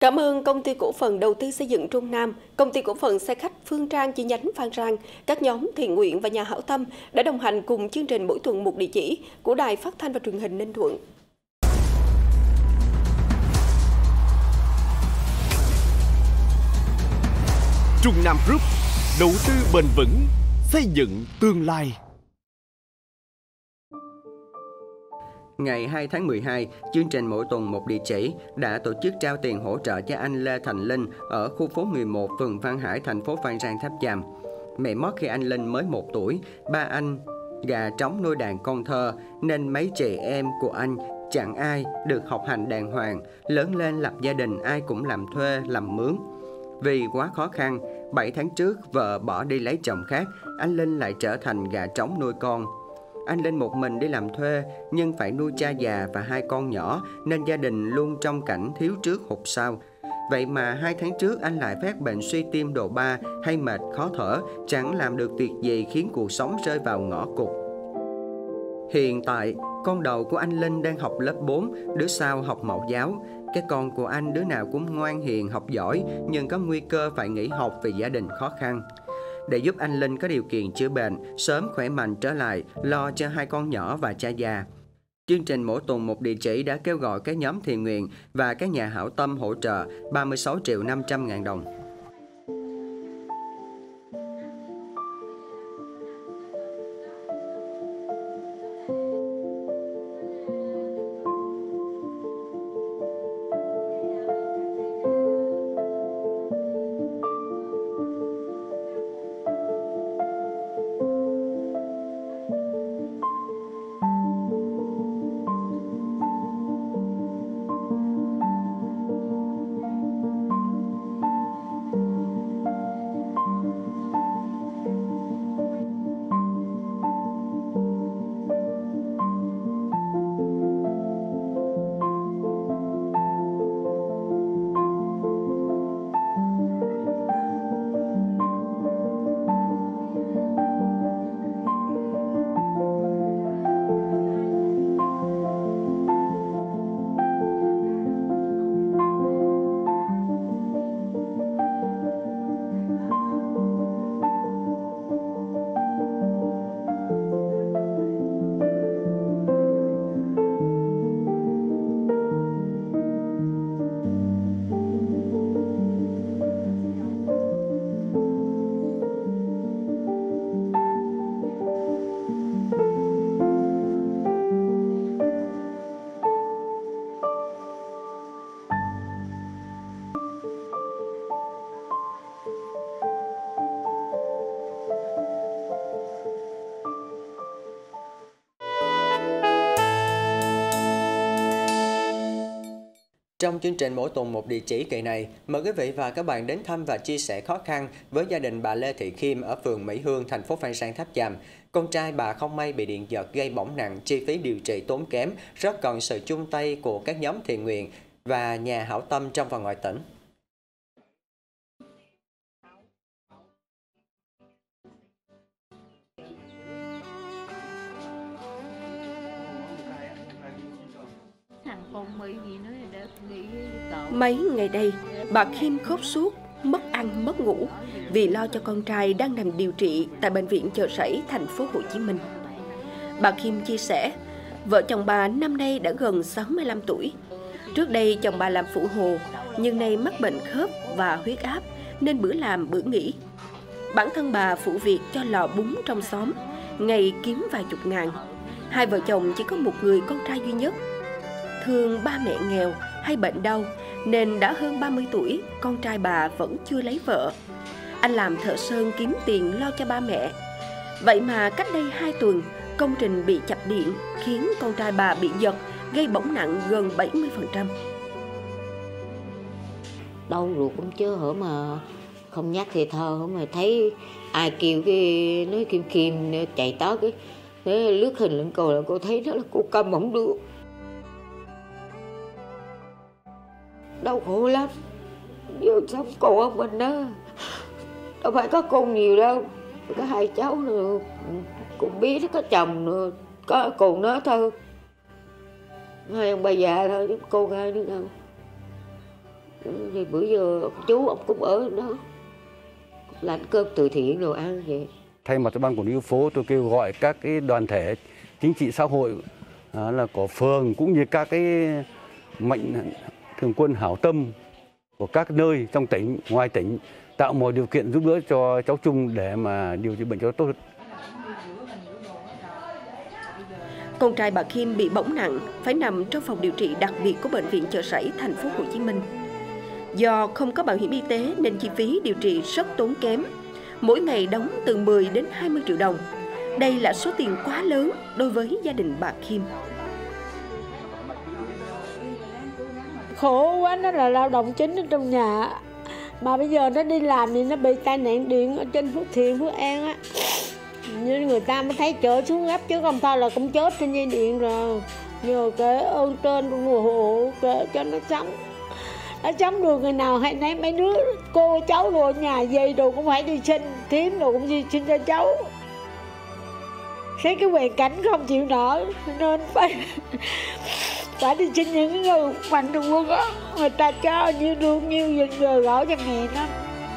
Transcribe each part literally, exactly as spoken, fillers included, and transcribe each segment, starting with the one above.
Cảm ơn Công ty Cổ phần Đầu tư Xây dựng Trung Nam, Công ty Cổ phần Xe khách Phương Trang chi nhánh Phan Rang, các nhóm thiện nguyện và nhà hảo tâm đã đồng hành cùng chương trình Mỗi tuần một địa chỉ của Đài Phát thanh và Truyền hình Ninh Thuận. Trung Nam Group, đầu tư bền vững, xây dựng tương lai. Ngày hai tháng mười hai, chương trình Mỗi tuần một địa chỉ đã tổ chức trao tiền hỗ trợ cho anh Lê Thành Linh ở khu phố mười một, phường Văn Hải, thành phố Phan Rang, Tháp Chàm. Mẹ mất khi anh Linh mới một tuổi, ba anh gà trống nuôi đàn con thơ nên mấy chị em của anh chẳng ai được học hành đàng hoàng, lớn lên lập gia đình ai cũng làm thuê, làm mướn. Vì quá khó khăn, bảy tháng trước vợ bỏ đi lấy chồng khác, anh Linh lại trở thành gà trống nuôi con. Anh Linh một mình đi làm thuê nhưng phải nuôi cha già và hai con nhỏ nên gia đình luôn trong cảnh thiếu trước hụt sau. Vậy mà hai tháng trước anh lại phát bệnh suy tim độ ba, hay mệt khó thở, chẳng làm được việc gì khiến cuộc sống rơi vào ngõ cụt. Hiện tại, con đầu của anh Linh đang học lớp bốn, đứa sau học mẫu giáo. Các con của anh đứa nào cũng ngoan hiền, học giỏi nhưng có nguy cơ phải nghỉ học vì gia đình khó khăn. Để giúp anh Linh có điều kiện chữa bệnh, sớm khỏe mạnh trở lại, lo cho hai con nhỏ và cha già, chương trình Mỗi tuần một địa chỉ đã kêu gọi các nhóm thiện nguyện và các nhà hảo tâm hỗ trợ ba mươi sáu triệu năm trăm ngàn đồng. Trong chương trình Mỗi tuần một địa chỉ kỳ này, mời quý vị và các bạn đến thăm và chia sẻ khó khăn với gia đình bà Lê Thị Khiêm ở phường Mỹ Hương, thành phố Phan Rang, Tháp Chàm. Con trai bà không may bị điện giật gây bỏng nặng, chi phí điều trị tốn kém, rất cần sự chung tay của các nhóm thiện nguyện và nhà hảo tâm trong và ngoài tỉnh. Mấy ngày đây, bà Khiêm khóc suốt, mất ăn mất ngủ vì lo cho con trai đang nằm điều trị tại bệnh viện Chợ Sẩy, thành phố Hồ Chí Minh. Bà Khiêm chia sẻ, vợ chồng bà năm nay đã gần sáu mươi lăm tuổi. Trước đây chồng bà làm phụ hồ, nhưng nay mắc bệnh khớp và huyết áp nên bữa làm bữa nghỉ. Bản thân bà phụ việc cho lò bún trong xóm, ngày kiếm vài chục ngàn. Hai vợ chồng chỉ có một người con trai duy nhất. Thương ba mẹ nghèo hay bệnh đau nên đã hơn ba mươi tuổi, con trai bà vẫn chưa lấy vợ. Anh làm thợ sơn kiếm tiền lo cho ba mẹ. Vậy mà cách đây hai tuần, công trình bị chập điện khiến con trai bà bị giật, gây bỏng nặng gần bảy mươi phần trăm. Đau ruột cũng chứ hở mà không nhắc thì thơ, mà thấy ai kêu cái nói Kim Kim chạy tới cái thế lướt hình lên cô là cô thấy đó là cô cầm không được. Đau khổ lắm. Giờ sống cô ở mình đó, đâu phải có con nhiều đâu, có hai cháu nữa, cũng biết nó có chồng nữa, có cùng nó thôi, hai ông bà già thôi chứ cô hai nữa đâu. Thì bữa giờ chú ông cũng ở đó làm cơm từ thiện đồ ăn vậy. Thay mặt cho ban quản lý phố, tôi kêu gọi các cái đoàn thể chính trị xã hội đó là của phường cũng như các cái mạnh thường quân hảo tâm của các nơi trong tỉnh, ngoài tỉnh tạo mọi điều kiện giúp đỡ cho cháu Trung để mà điều trị bệnh cho tốt. Con trai bà Kim bị bỏng nặng, phải nằm trong phòng điều trị đặc biệt của bệnh viện Chợ Sẩy, thành phố Hồ Chí Minh. Do không có bảo hiểm y tế nên chi phí điều trị rất tốn kém. Mỗi ngày đóng từ mười đến hai mươi triệu đồng. Đây là số tiền quá lớn đối với gia đình bà Kim. Khổ quá, nó là lao động chính ở trong nhà. Mà bây giờ nó đi làm thì nó bị tai nạn điện ở trên Phước Thiện, Phước An á. Nhưng người ta mới thấy chở xuống gấp chứ không thôi là cũng chết trên dây điện rồi. Nhờ cái ơn trên của hộ kể cho nó sống. Nó sống được người nào hay nấy mấy đứa cô cháu đồ nhà dây đồ cũng phải đi sinh, thím đồ cũng đi sinh cho cháu. Thấy cái hoàn cảnh không chịu nổi nên phải phải đi xin những người mạnh thường quân á, người ta cho như đương nhiêu dừng giờ gõ cho mẹ nó.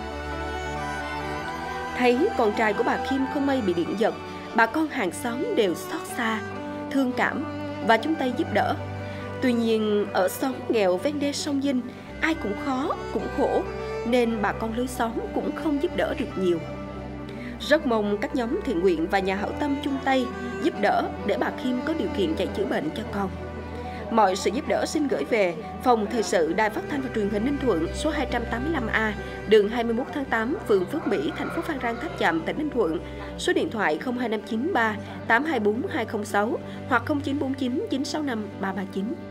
Thấy con trai của bà Kim không may bị điện giật, bà con hàng xóm đều xót xa, thương cảm và chung tay giúp đỡ. Tuy nhiên ở xóm nghèo ven đê sông Vinh, ai cũng khó, cũng khổ, nên bà con lối xóm cũng không giúp đỡ được nhiều. Rất mong các nhóm thiện nguyện và nhà hảo tâm chung tay giúp đỡ để bà Kim có điều kiện chạy chữa bệnh cho con. Mọi sự giúp đỡ xin gửi về Phòng Thời sự Đài Phát thanh và Truyền hình Ninh Thuận, số hai trăm tám mươi lăm A, đường hai mươi mốt tháng tám, phường Phước Mỹ, thành phố Phan Rang Tháp Chàm, tỉnh Ninh Thuận. Số điện thoại không hai năm chín ba tám hai bốn hai không sáu hoặc không chín bốn chín chín sáu năm ba ba chín.